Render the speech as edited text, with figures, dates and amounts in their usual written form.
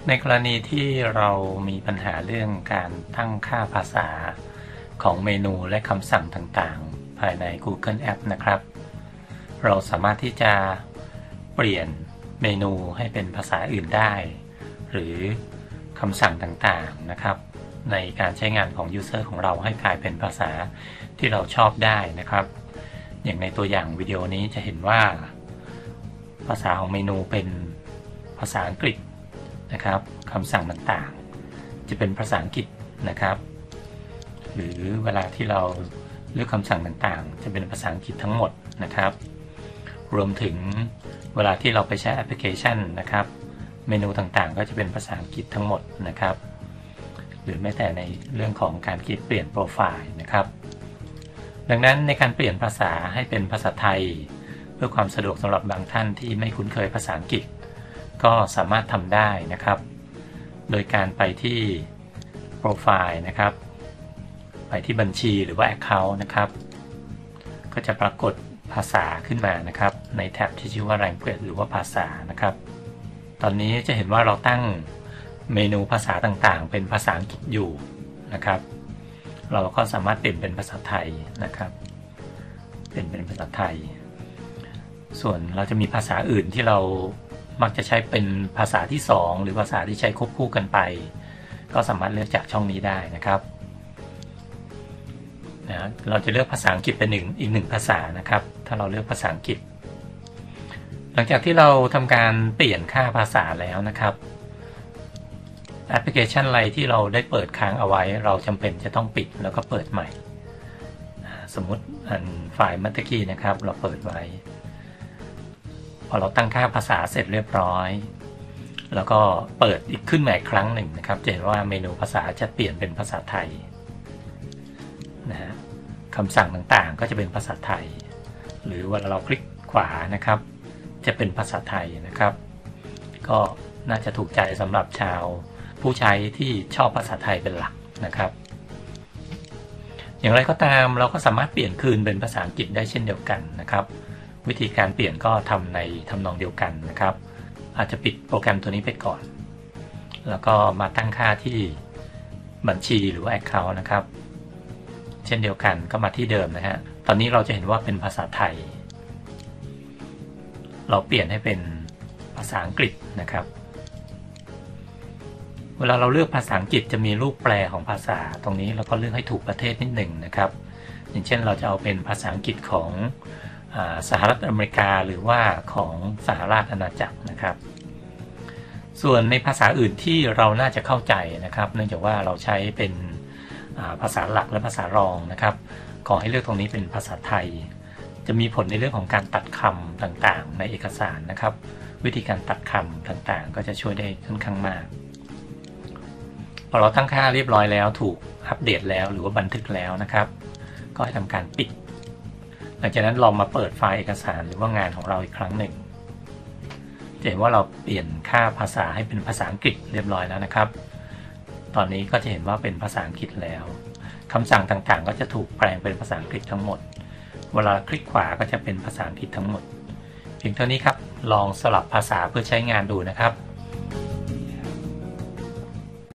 ในกรณีที่เรามีปัญหาเรื่องการตั้งค่าภาษาของเมนูและคำสั่งต่างๆภายใน Google App นะครับเราสามารถที่จะเปลี่ยนเมนูให้เป็นภาษาอื่นได้หรือคำสั่งต่างๆนะครับในการใช้งานของ User ของเราให้กลายเป็นภาษาที่เราชอบได้นะครับอย่างในตัวอย่างวิดีโอนี้จะเห็นว่าภาษาของเมนูเป็นภาษาอังกฤษนะครับคำสั่งต่างๆจะเป็นภาษาอังกฤษนะครับหรือเวลาที่เราเลือกคำสั่งต่างๆจะเป็นภาษาอังกฤษทั้งหมดนะครับรวมถึงเวลาที่เราไปใช้แอปพลิเคชันนะครับเมนูต่างๆก็จะเป็นภาษาอังกฤษทั้งหมดนะครับหรือแม้แต่ในเรื่องของการเปลี่ยนโปรไฟล์นะครับดังนั้นในการเปลี่ยนภาษาให้เป็นภาษาไทยเพื่อความสะดวกสำหรับบางท่านที่ไม่คุ้นเคยภาษาอังกฤษก็สามารถทำได้นะครับโดยการไปที่โปรไฟล์นะครับไปที่บัญชีหรือว่า Account นะครับก็จะปรากฏภาษาขึ้นมานะครับในแท็บที่ชื่อว่า Language หรือว่าภาษานะครับตอนนี้จะเห็นว่าเราตั้งเมนูภาษาต่างๆเป็นภาษาอังกฤษอยู่นะครับเราก็สามารถเปลี่ยนเป็นภาษาไทยนะครับเป็นภาษาไทยส่วนเราจะมีภาษาอื่นที่เรามักจะใช้เป็นภาษาที่2หรือภาษาที่ใช้ควบคู่กันไปก็สามารถเลือกจากช่องนี้ได้นะครับเราจะเลือกภาษาอังกฤษเป็นอีกหนึ่งภาษานะครับถ้าเราเลือกภาษาอังกฤษหลังจากที่เราทำการเปลี่ยนค่าภาษาแล้วนะครับแอปพลิเคชันอะไรที่เราได้เปิดค้างเอาไว้เราจำเป็นจะต้องปิดแล้วก็เปิดใหม่สมมุติไฟล์เมื่อกี้นะครับเราเปิดไว้พอเราตั้งค่าภาษาเสร็จเรียบร้อยแล้วก็เปิดอีกขึ้นใหม่ครั้งหนึ่งนะครับจะเห็นว่าเมนูภาษาจะเปลี่ยนเป็นภาษาไทยนะฮะคำสั่งต่างๆก็จะเป็นภาษาไทยหรือเวลาเราคลิกขวานะครับจะเป็นภาษาไทยนะครับก็น่าจะถูกใจสำหรับชาวผู้ใช้ที่ชอบภาษาไทยเป็นหลักนะครับอย่างไรก็ตามเราก็สามารถเปลี่ยนคืนเป็นภาษาอังกฤษได้เช่นเดียวกันนะครับวิธีการเปลี่ยนก็ทำในทำนองเดียวกันนะครับอาจจะปิดโปรแกรมตัวนี้ไปก่อนแล้วก็มาตั้งค่าที่บัญชีหรือว่า Account นะครับเช่นเดียวกันก็มาที่เดิมนะฮะตอนนี้เราจะเห็นว่าเป็นภาษาไทยเราเปลี่ยนให้เป็นภาษาอังกฤษนะครับเวลาเราเลือกภาษาอังกฤษจะมีรูปแปลของภาษาตรงนี้เราก็เลือกให้ถูกประเทศนิดหนึ่งนะครับอย่างเช่นเราจะเอาเป็นภาษาอังกฤษของสหรัฐอเมริกาหรือว่าของสหราชอาณาจักรนะครับส่วนในภาษาอื่นที่เราน่าจะเข้าใจนะครับเนื่องจากว่าเราใช้เป็นภาษาหลักและภาษารองนะครับขอให้เลือกตรงนี้เป็นภาษาไทยจะมีผลในเรื่องของการตัดคำต่างๆในเอกสารนะครับวิธีการตัดคำต่างๆก็จะช่วยได้ค่อนข้างมากพอเราตั้งค่าเรียบร้อยแล้วถูกอัปเดตแล้วหรือว่าบันทึกแล้วนะครับก็ให้ทำการปิดหลังจากนั้นลองมาเปิดไฟล์เอกสารหรือว่างานของเราอีกครั้งหนึ่งจะเห็นว่าเราเปลี่ยนค่าภาษาให้เป็นภาษาอังกฤษเรียบร้อยแล้วนะครับตอนนี้ก็จะเห็นว่าเป็นภาษาอังกฤษแล้วคำสั่งต่างๆก็จะถูกแปลงเป็นภาษาอังกฤษทั้งหมดเวลาคลิกขวาก็จะเป็นภาษาอังกฤษทั้งหมดเพียงเท่านี้ครับลองสลับภาษาเพื่อใช้งานดูนะครับ